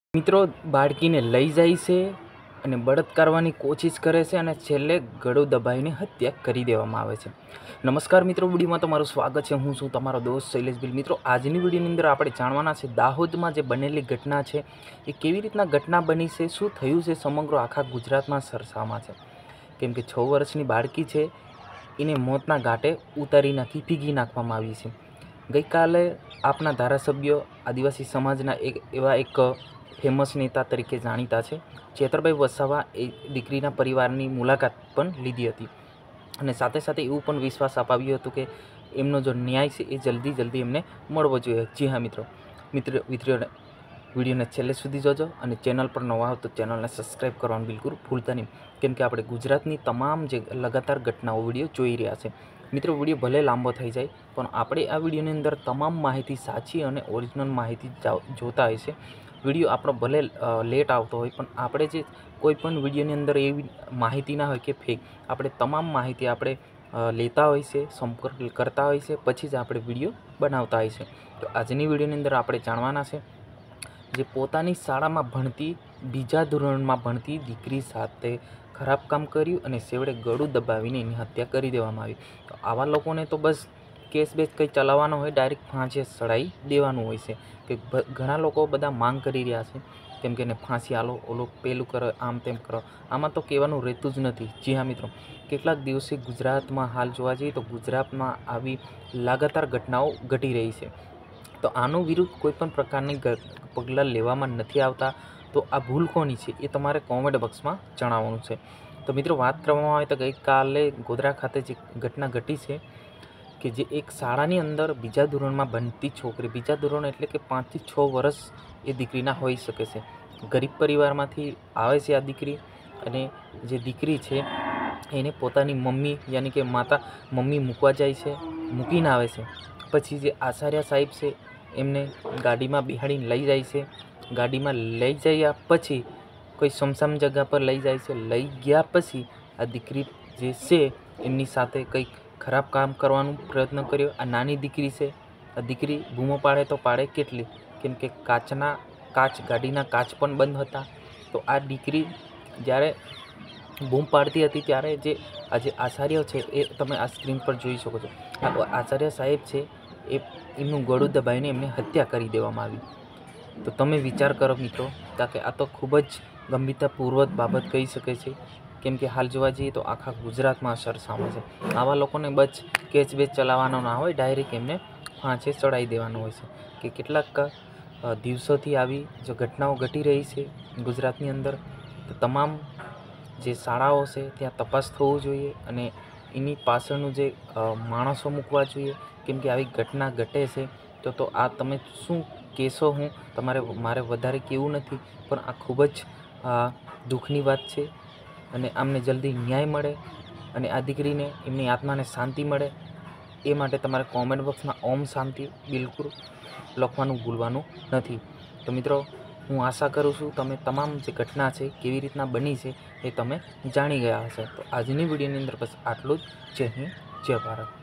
મિત્રો બાળકીને લઈ જાય છે અને બળાત્કાર કરવાની કોશિશ કરે છે અને છેલ્લે ગળું દબાવીને હત્યા કરી દેવામાં આવે છે। નમસ્કાર મિત્રો, વિડીયોમાં તમારું સ્વાગત છે। હું છું તમારો દોસ્ત શૈલેષ ભીલ। મિત્રો આજની વિડીયોની અંદર આપણે જાણવાના છે દાહોદમાં જે બનેલી ઘટના છે એ કેવી રીતના ઘટના બની છે, શું થયું છે, સમગ્ર આખા ગુજરાતમાં ચર્ચામાં છે। કેમ કે 6 વર્ષની બાળકી છે એને મોતના ઘાટે ઉતારી નાખી, ફીગી નાખવામાં આવી છે। ગઈકાલે આપણા ધારાસભ્ય આદિવાસી સમાજના એવા એક ફેમસ નેતા તરીકે જાણીતા છે ચેતરભાઈ વસાવા એ દીકરીના પરિવારની મુલાકાત પણ લીધી હતી અને સાથે સાથે એવું પણ વિશ્વાસ અપાવ્યો હતો કે એમનો જો ન્યાય છે એ જલ્દી એમને મળવો જોઈએ। જી હા મિત્રો, વિડીયોને છેલ્લે સુધી જોજો અને ચેનલ પર નવા હો તો ચેનલને સબસ્ક્રાઈબ કરવાનું બિલકુલ ભૂલતા નહીં, કેમ કે આપણે ગુજરાતની તમામ જે લગાતાર ઘટનાઓ વિડીયો જોઈ રહ્યા છે। મિત્રો વિડીયો ભલે લાંબો થઈ જાય પણ આપણે આ વિડીયોની અંદર તમામ માહિતી સાચી અને ઓરિજિનલ માહિતી જોતા હોય છે। વિડીયો આપણો ભલે લેટ આવતો હોય પણ આપણે જે કોઈ પણ વિડીયોની અંદર એવી માહિતી ના હોય કે ફેક, આપણે તમામ માહિતી આપણે લેતા હોય છે, સંપર્ક કરતા હોય છે, પછી જ આપણે વિડીયો બનાવતા હોય છે। તો આજની વિડીયોની અંદર આપણે જાણવાના છે જે પોતાની શાળામાં ભણતી, બીજા ધોરણમાં ભણતી દીકરી સાથે ખરાબ કામ કર્યું અને છેવટે ગળું દબાવીને એની હત્યા કરી દેવામાં આવી। તો આવા લોકોને તો બસ કેસ બેસ કંઈ ચલાવવાનો હોય, ડાયરેક્ટ ફાંસી ચડાવી દેવાનું હોય છે। કે ઘણા લોકો બધા માંગ કરી રહ્યા છે કેમ કે એને ફાંસી આલો, ઓલો પેલું કરો, આમ તેમ કરો, આમાં તો કહેવાનું રહેતું જ નથી। જી હા મિત્રો, કેટલાક દિવસે ગુજરાતમાં હાલ જોવા જઈએ તો ગુજરાતમાં આવી લગાતાર ઘટનાઓ ઘટી રહી છે। તો આનું વિરુદ્ધ કોઈ પણ પ્રકારની પગલાં લેવામાં નથી આવતા। તો આ ભૂલ કોની છે એ તમારે કોમેન્ટ બોક્સમાં જણાવવાનું છે। તો મિત્રો વાત કરવામાં આવે તો ગઈકાલે ગોધરા ખાતે જે ઘટના ઘટી છે કે જે એક શાળાની અંદર બીજા ધોરણમાં ભણતી છોકરી, બીજા ધોરણ એટલે કે 5 થી 6 વર્ષ એ દીકરીના હોઈ શકે છે, ગરીબ પરિવારમાંથી આવે છે આ દીકરી અને જે દીકરી છે એને પોતાની મમ્મી યાની કે મમ્મી મૂકવા જાય છે, મૂકીને આવે છે। પછી જે આચાર્ય સાહેબ છે એમને ગાડીમાં બિહાડીને લઈ જાય છે। ગાડીમાં લઈ જયા પછી કોઈ સમસામ જગ્યા પર લઈ જાય છે। લઈ ગયા પછી આ દીકરી જે છે એમની સાથે કંઈક ખરાબ કામ કરવાનો પ્રયત્ન કર્યો। આ નાની દીકરી છે, આ દીકરી બૂમો પાડે તો પાડે કેટલી, કેમ કે ગાડીના કાચ પણ બંધ હતા। તો આ દીકરી જ્યારે બૂમ પાડતી હતી ત્યારે જે આજે આચાર્ય છે એ તમે આ સ્ક્રીન પર જોઈ શકો છો, આ આચાર્ય સાહેબ છે એ એમનું ગળું દબાવીને એમને હત્યા કરી દેવામાં આવી। તો તમે વિચાર કરો મિત્રો, કે આ તો ખૂબ જ ગંભીરતાપૂર્વક બાબત કહી શકે છે, કેમ કે હાલ જોવા જઈએ તો આખા ગુજરાતમાં ચર્ચામાં છે। આવા લોકોને બસ કેસ બેસ ચલાવવાનો ના હોય, ડાયરેક્ટ એમને ફાંસી ચડાવી દેવાનો હોય છે। કે કેટલાક દિવસોથી આવી જો ઘટનાઓ ઘટી રહી છે ગુજરાતની અંદર, તો તમામ જે શાળાઓ છે ત્યાં તપાસ થવું જોઈએ અને એની પાછળનું જે માણસો મૂકવા જોઈએ, કેમ કે આવી ઘટના ઘટે છે તો આ તમે શું કહેશો, મારે વધારે કહેવું નથી, પણ આ ખૂબ જ દુઃખની વાત છે અને આમને જલ્દી ન્યાય મળે અને આ દીકરીને એમની આત્માને શાંતિ મળે એ માટે તમારે કોમેન્ટ બોક્સમાં ઓમ શાંતિ બિલકુલ લખવાનું ભૂલવાનું નથી। તો મિત્રો હું આશા કરું છું તમે તમામ જે ઘટના છે કેવી રીતના બની છે એ તમે જાણી ગયા હશે। તો આજની વિડીયોની અંદર બસ આટલું જ। જય હિન્દ, જય ભારત।